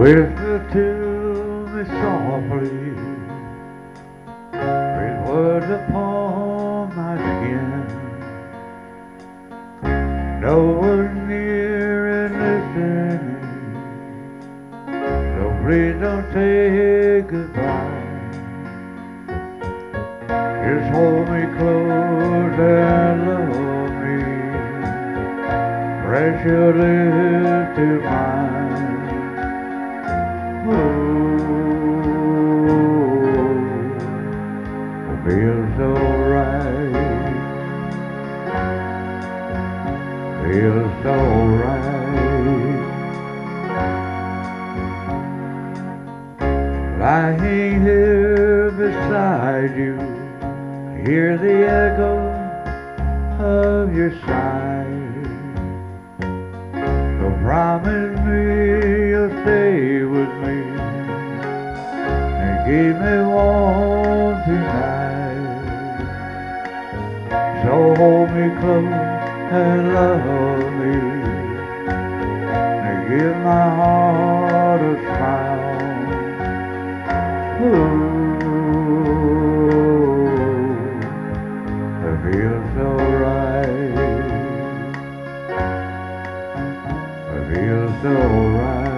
Whisper to me softly with words upon my skin. No one near and listening, so please don't say goodbye. Just hold me close and love me. Press your lips to mine. Oh, it feels so right. Feels so right. Lying here beside you, hear the echo of your sigh. So promise me you'll stay with me and keep me warm tonight. So hold me close and love me and give my heart a smile. Ooh. It feels so right. It feels so right.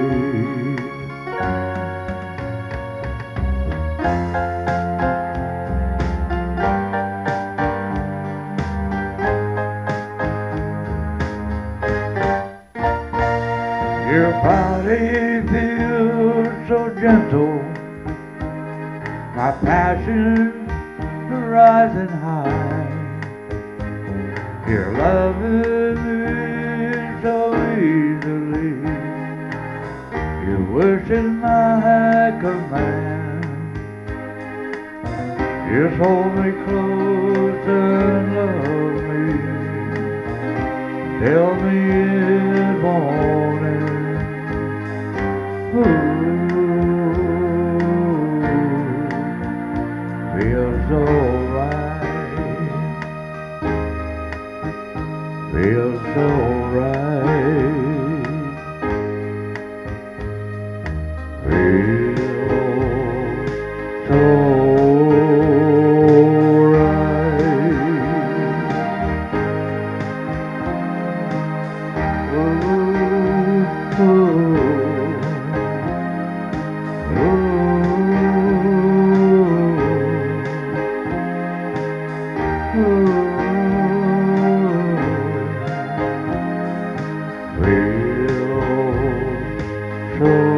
Your body feels so gentle, my passion rising high. Your love is me so easily. Your wish is my command. Just hold me close and love me. Tell me it's morning. Ooh, feels so right. Feels so right. Feels so so